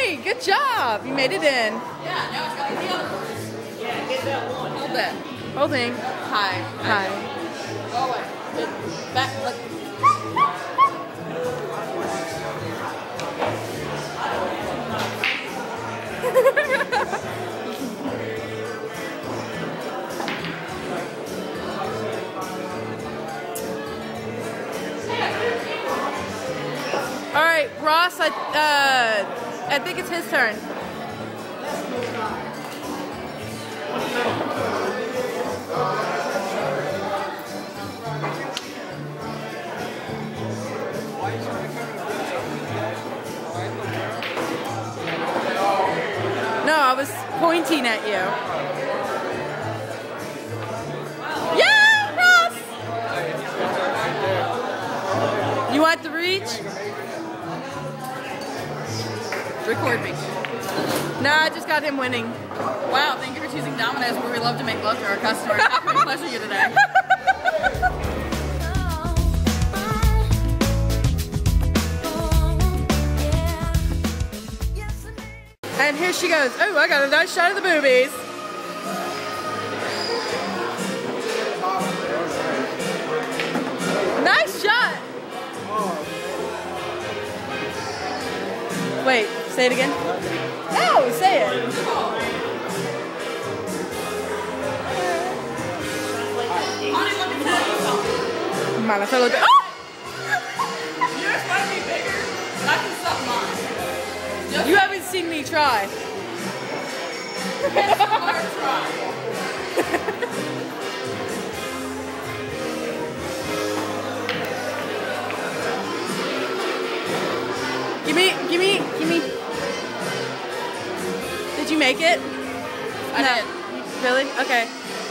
Hey, good job. You made it in. Yeah, now it's got the other one. Yeah, get that one. Hold that. Whole thing. Hi. Hi. Go away. Back. All right, Ross. I think it's his turn. No, I was pointing at you. Yeah, Ross! You want the reach? Record me. No, I just got him winning. Wow, thank you for choosing Domino's, where we love to make love to our customers. How can we pleasure you today? And here she goes. Oh, I got a nice shot of the boobies. Nice shot. Wait, say it again. No, say it. Man, I feel like. Oh! Yours might be bigger, but I can suck mine. You haven't seen me try. It's a hard try. Give me. Did you make it? I did. Really? Okay.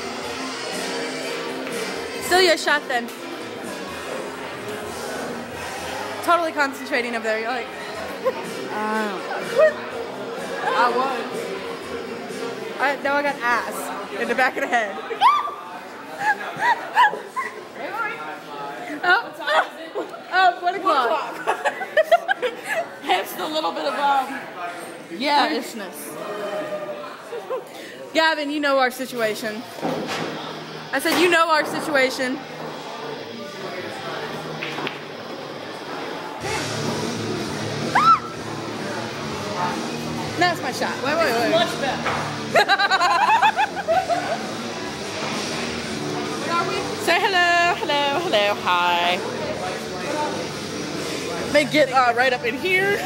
Still your shot then. Totally concentrating up there. You're like. I won. Now I got ass in the back of the head. Oh, 1 o'clock. Hence the little bit of yeah-ishness. Gavin, you know our situation. I said you know our situation. That's my shot. Wait. Much better. Where are we? Say hello, hi. They get right up in here.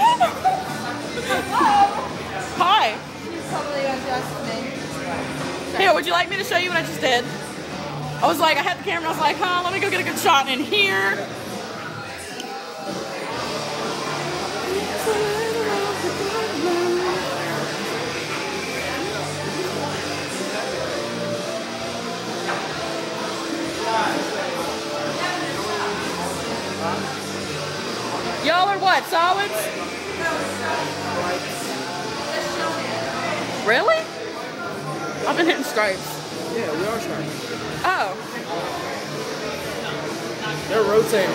Hi. She's totally unjust to me. Here, would you like me to show you what I just did? I was like, I had the camera, I was like, let me go get a good shot in here. Y'all are what, solids? Really? I've been hitting stripes. Yeah, we are stripes. Oh. They're rotating.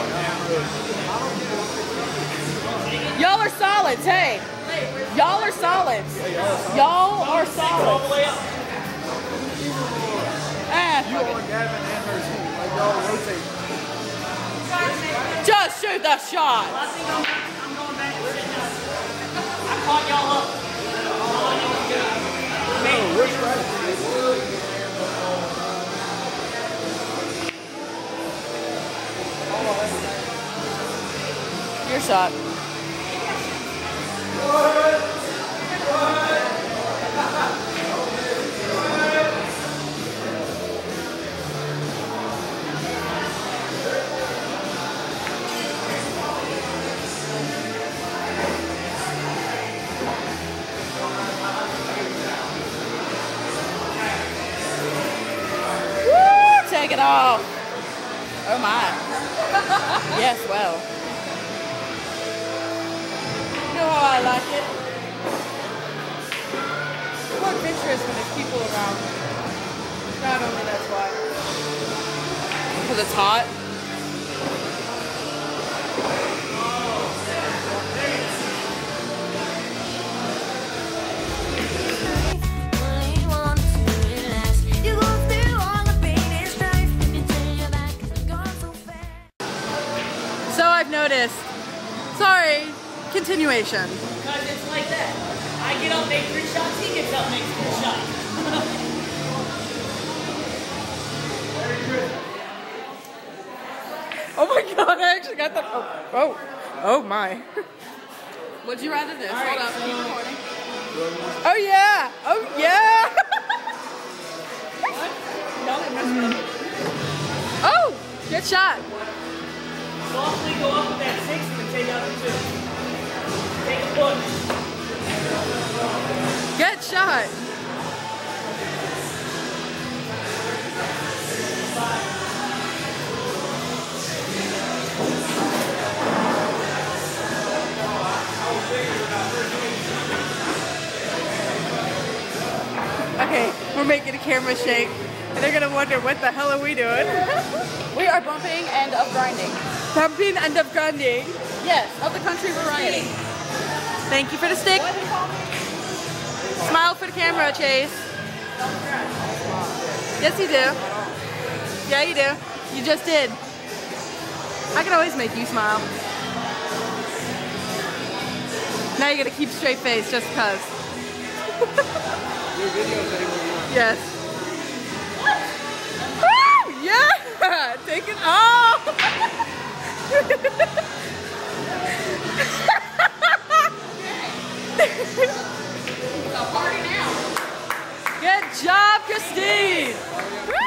Y'all are solids, hey. Y'all are solids. Y'all are solids. Ah, You are Gavin and her team. Like y'all are rotating. just shoot the shot. I'm going back and sitting down. I caught y'all up. No, we're stripes. Your shot. Take it off. Oh my. Yes, well. You know how I like it? It's more adventurous when there's people around. Not only that's why. Because it's hot. continuation. Because it's like that. I get up, make 3 shots, he gets up, makes 4 shots. Oh my god, I actually got that. Oh my. Would you rather this? Hold up, keep recording. Oh yeah. Oh yeah. Oh, good shot. Softly go up with that 6 and take out the 2. Take a push. Good shot. Okay, we're making a camera shake, and they're gonna wonder what the hell are we doing? We are bumping and of grinding. Pumping and of grinding. Yes, of the country variety. Thank you for the stick. Smile for the camera, Chase. Yes, you do. Yeah, you do. You just did. I can always make you smile. Now you gotta keep straight face just cause. Your videos anywhere you want. Yes. Woo! Yeah! Take it off! It's a party now. Good job, Christine! Woo!